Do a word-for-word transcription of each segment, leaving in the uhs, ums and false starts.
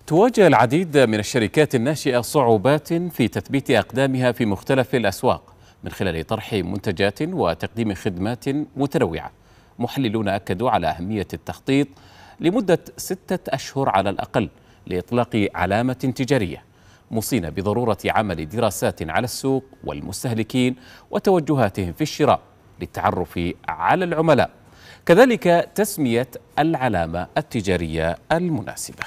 تواجه العديد من الشركات الناشئة صعوبات في تثبيت أقدامها في مختلف الأسواق من خلال طرح منتجات وتقديم خدمات متنوعة. محللون أكدوا على أهمية التخطيط لمدة ستة أشهر على الأقل لإطلاق علامة تجارية، موصين بضرورة عمل دراسات على السوق والمستهلكين وتوجهاتهم في الشراء للتعرف على العملاء، كذلك تسمية العلامة التجارية المناسبة.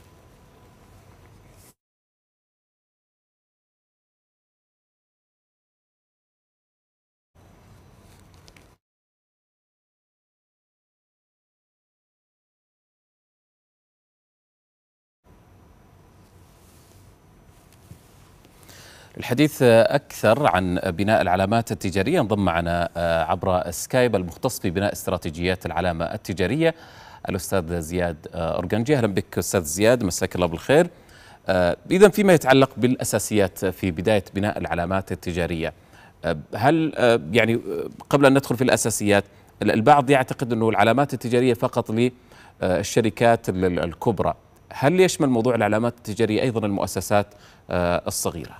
الحديث أكثر عن بناء العلامات التجارية انضم معنا عبر سكايب المختص في بناء استراتيجيات العلامة التجارية الأستاذ زياد أورجنجي. أهلا بك أستاذ زياد، مساك الله بالخير. إذا فيما يتعلق بالأساسيات في بداية بناء العلامات التجارية، هل يعني قبل أن ندخل في الأساسيات، البعض يعتقد أنه العلامات التجارية فقط للشركات الكبرى، هل يشمل موضوع العلامات التجارية أيضا المؤسسات الصغيرة؟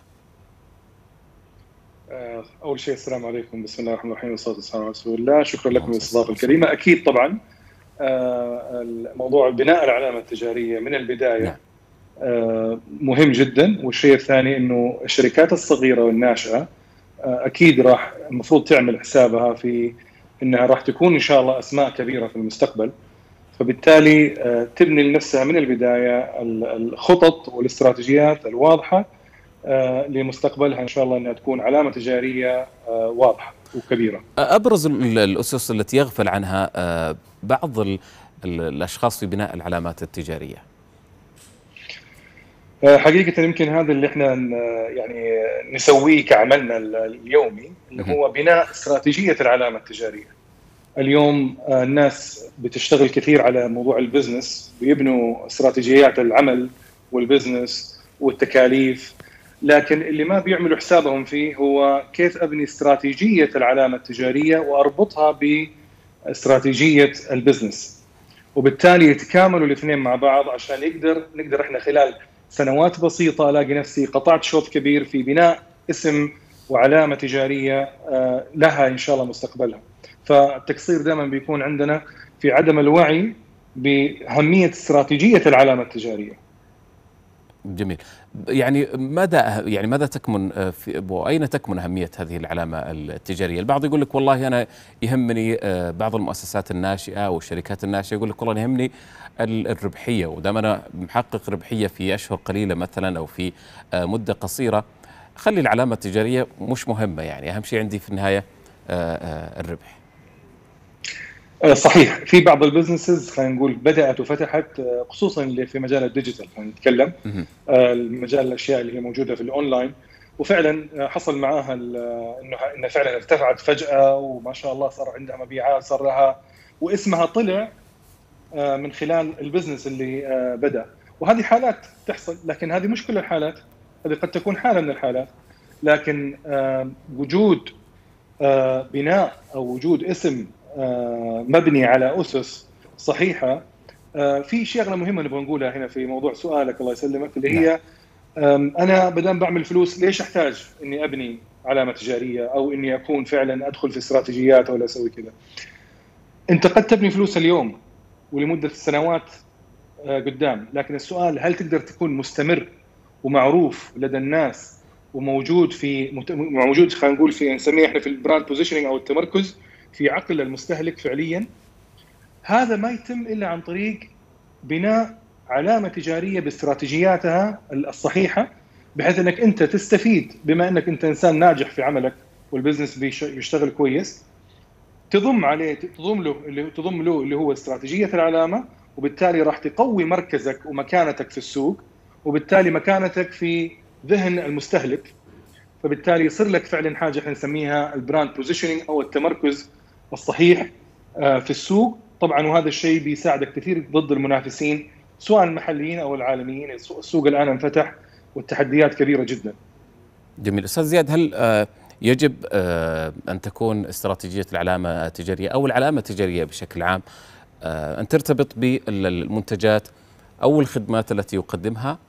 أول شيء السلام عليكم، بسم الله الرحمن الرحيم والصلاة والسلام على رسول الله. شكرا لكم للاستضافة الكريمة. أكيد طبعا موضوع بناء العلامة التجارية من البداية مهم جدا، والشيء الثاني أنه الشركات الصغيرة والناشئة أكيد راح المفروض تعمل حسابها في أنها راح تكون إن شاء الله أسماء كبيرة في المستقبل، فبالتالي تبني لنفسها من البداية الخطط والاستراتيجيات الواضحة لمستقبلها إن شاء الله أنها تكون علامة تجارية واضحة وكبيرة. أبرز الأسس التي يغفل عنها بعض الأشخاص في بناء العلامات التجارية؟ حقيقة يمكن هذا اللي احنا يعني نسويه كعملنا اليومي، اللي هو بناء استراتيجية العلامة التجارية. اليوم الناس بتشتغل كثير على موضوع البزنس ويبنوا استراتيجيات العمل والبزنس والتكاليف، لكن اللي ما بيعملوا حسابهم فيه هو كيف أبني استراتيجية العلامة التجارية وأربطها باستراتيجية البزنس، وبالتالي يتكاملوا الاثنين مع بعض عشان يقدر نقدر احنا خلال سنوات بسيطة ألاقي نفسي قطعت شوط كبير في بناء اسم وعلامة تجارية لها إن شاء الله مستقبلها. فالتقصير دائما بيكون عندنا في عدم الوعي بأهمية استراتيجية العلامة التجارية. جميل. يعني ماذا يعني ماذا تكمن في واين تكمن اهميه هذه العلامه التجاريه؟ البعض يقول لك والله انا يهمني، بعض المؤسسات الناشئه والشركات الناشئه يقول لك والله يهمني الربحيه، ودام انا محقق ربحيه في اشهر قليله مثلا او في مده قصيره، خلي العلامه التجاريه مش مهمه، يعني اهم شيء عندي في النهايه الربح. صحيح، في بعض البزنسز خلينا نقول بدأت وفتحت، خصوصا اللي في مجال الديجيتال، خلينا نتكلم المجال الاشياء اللي هي موجوده في الاونلاين، وفعلا حصل معاها انه انها فعلا ارتفعت فجأة وما شاء الله صار عندها مبيعات، صار لها واسمها طلع من خلال البزنس اللي بدأ. وهذه حالات تحصل، لكن هذه مش كل الحالات، هذه قد تكون حالة من الحالات، لكن وجود بناء او وجود اسم مبني على أسس صحيحة. في شغلة مهمة نبغى نقولها هنا في موضوع سؤالك الله يسلمك، اللي هي أنا بدام بعمل فلوس ليش أحتاج إني أبني علامة تجارية أو إني أكون فعلا أدخل في استراتيجيات ولا أسوي كذا؟ أنت قد تبني فلوس اليوم ولمدة سنوات قدام، لكن السؤال هل تقدر تكون مستمر ومعروف لدى الناس وموجود في موجود خلينا نقول في نسميه احنا في البراند بوزيشننج أو التمركز في عقل المستهلك فعليا؟ هذا ما يتم إلا عن طريق بناء علامة تجارية باستراتيجياتها الصحيحة، بحيث أنك أنت تستفيد بما أنك أنت إنسان ناجح في عملك والبزنس بيشتغل كويس، تضم عليه تضم له اللي تضم له اللي هو استراتيجية العلامة، وبالتالي راح تقوي مركزك ومكانتك في السوق، وبالتالي مكانتك في ذهن المستهلك، فبالتالي يصير لك فعلا حاجة احنا نسميها البراند بوزيشننج أو التمركز الصحيح في السوق طبعا. وهذا الشيء بيساعدك كثير ضد المنافسين سواء المحليين او العالميين. السوق الان انفتح والتحديات كبيره جدا. جميل. استاذ زياد، هل يجب ان تكون استراتيجيه العلامه التجاريه او العلامه التجاريه بشكل عام ان ترتبط بالمنتجات أو الخدمات التي يقدمها؟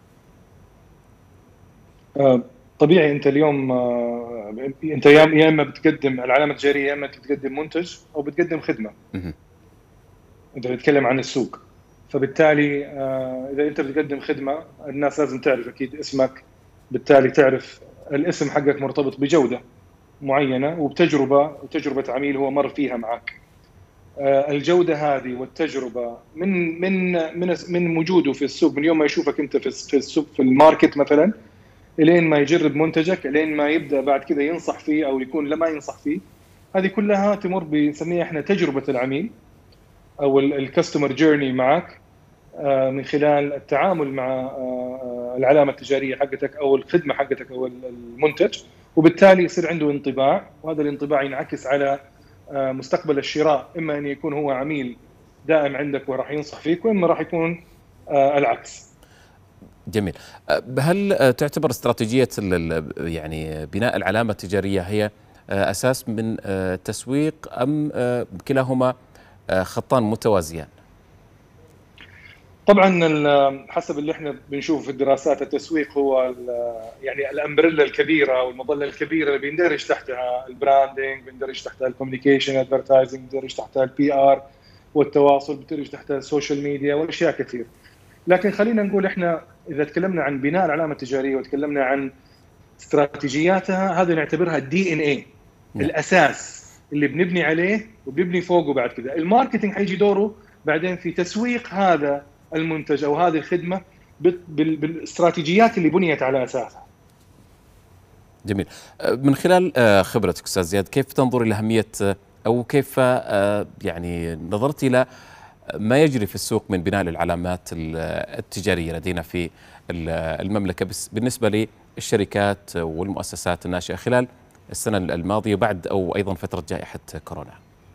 طبيعي أنت اليوم أنت يا إما بتقدم العلامة التجارية، يا إما بتقدم منتج أو بتقدم خدمة. أنت بتتكلم عن السوق، فبالتالي إذا أنت بتقدم خدمة الناس لازم تعرف أكيد اسمك، بالتالي تعرف الاسم حقك مرتبط بجودة معينة وبتجربة وتجربة عميل هو مر فيها معك. الجودة هذه والتجربة من من من من وجوده في السوق، من يوم ما يشوفك أنت في السوق في الماركت مثلا، لين ما يجرب منتجك، لين ما يبدأ بعد كذا ينصح فيه أو يكون لما ينصح فيه، هذه كلها تمر بنسميها احنا تجربة العميل أو الكاستمر جيرني معك، من خلال التعامل مع العلامة التجارية حقتك أو الخدمة حقتك أو المنتج، وبالتالي يصير عنده انطباع، وهذا الانطباع ينعكس على مستقبل الشراء، إما أن يكون هو عميل دائم عندك وراح ينصح فيك، وإما راح يكون العكس. جميل. هل تعتبر استراتيجية يعني بناء العلامة التجارية هي أساس من التسويق أم كلاهما خطان متوازيان؟ طبعا حسب اللي احنا بنشوفه في الدراسات، التسويق هو يعني الامبريلا الكبيره والمظله الكبيره اللي بيندرج تحتها البراندنج، بيندرج تحتها الكوميونيكيشن، ادفرتايزنج، بيندرج تحتها البي ار والتواصل، بيندرج تحتها السوشيال ميديا واشياء كثير. لكن خلينا نقول احنا اذا تكلمنا عن بناء العلامه التجاريه وتكلمنا عن استراتيجياتها، هذه نعتبرها الدي ان اي، الاساس اللي بنبني عليه وبنبني فوقه. بعد كده الماركتينج حيجي دوره بعدين في تسويق هذا المنتج او هذه الخدمه بالاستراتيجيات اللي بنيت على اساسها. جميل. من خلال خبرتك استاذ زياد، كيف تنظر الى اهميه او كيف يعني نظرت الى ما يجري في السوق من بناء العلامات التجاريه لدينا في المملكه بالنسبه للشركات والمؤسسات الناشئه خلال السنه الماضيه بعد او ايضا فتره جائحه كورونا؟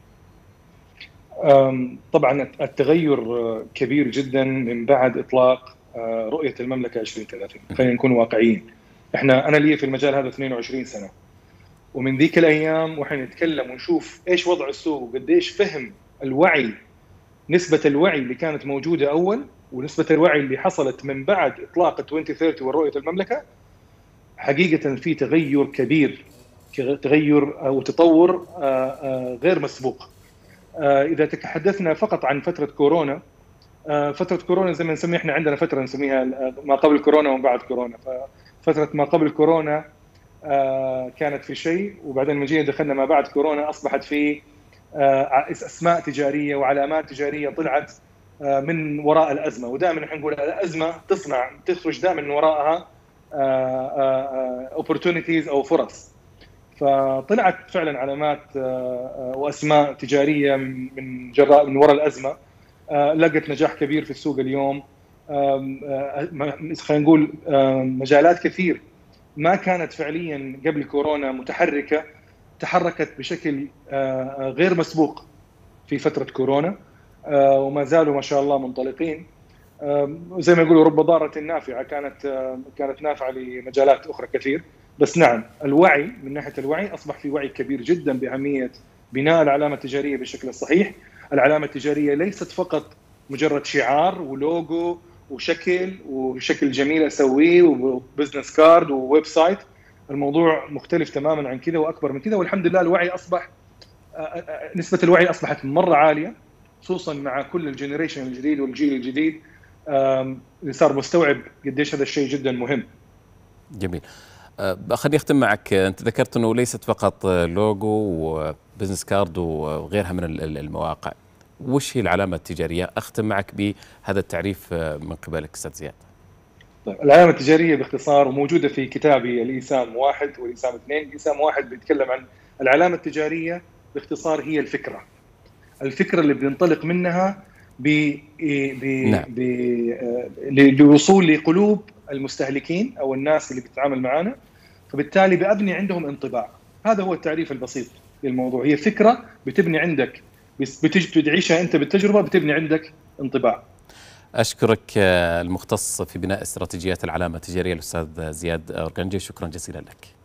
طبعا التغير كبير جدا من بعد اطلاق رؤيه المملكه عشرين ثلاثين. خلينا نكون واقعيين، احنا انا لي في المجال هذا اثنين وعشرين سنه، ومن ذيك الايام واحنا نتكلم ونشوف ايش وضع السوق وقديش فهم الوعي، نسبه الوعي اللي كانت موجوده اول ونسبه الوعي اللي حصلت من بعد اطلاق ألفين وثلاثين ورؤيه المملكه، حقيقه في تغير كبير، تغير او تطور غير مسبوق. إذا تحدثنا فقط عن فترة كورونا، فترة كورونا زي ما نسميها احنا عندنا فترة نسميها ما قبل كورونا وما بعد كورونا. ففترة ما قبل كورونا كانت في شيء، وبعدين من جينا دخلنا ما بعد كورونا أصبحت في أسماء تجارية وعلامات تجارية طلعت من وراء الأزمة. ودائما نحن نقول الأزمة تصنع تخرج دائما من وراءها opportunities أو فرص. فطلعت فعلا علامات واسماء تجاريه من جراء من وراء الازمه، لقت نجاح كبير في السوق اليوم. خلينا نقول مجالات كثير ما كانت فعليا قبل كورونا متحركه تحركت بشكل غير مسبوق في فتره كورونا، وما زالوا ما شاء الله منطلقين. زي ما يقولوا رب ضارة نافعه، كانت كانت نافعه لمجالات اخرى كثير. بس نعم، الوعي من ناحيه الوعي اصبح في وعي كبير جدا باهميه بناء العلامه التجاريه بالشكل الصحيح. العلامه التجاريه ليست فقط مجرد شعار ولوجو وشكل وشكل جميل اسويه وبزنس كارد وويب سايت. الموضوع مختلف تماما عن كذا واكبر من كذا، والحمد لله الوعي اصبح نسبه الوعي اصبحت مره عاليه، خصوصا مع كل الجنريشن الجديد والجيل الجديد اللي صار مستوعب قديش هذا الشيء جدا مهم. جميل. خليني اختم معك، انت ذكرت انه ليست فقط لوجو وبزنس كارد وغيرها من المواقع، وش هي العلامه التجاريه؟ اختم معك بهذا التعريف من قبلك استاذ زياد. طيب، العلامه التجاريه باختصار وموجوده في كتابي الايسام واحد والايسام اثنين. الايسام واحد بيتكلم عن العلامه التجاريه باختصار هي الفكره، الفكره اللي بننطلق منها ب ب نعم. ب للوصول لقلوب المستهلكين او الناس اللي بتتعامل معنا، فبالتالي بأبني عندهم انطباع. هذا هو التعريف البسيط للموضوع، هي فكره بتبني عندك، بتجي تعيشها انت بالتجربه، بتبني عندك انطباع. اشكرك المختص في بناء استراتيجيات العلامه التجاريه الاستاذ زياد أورغنجي، شكرا جزيلا لك.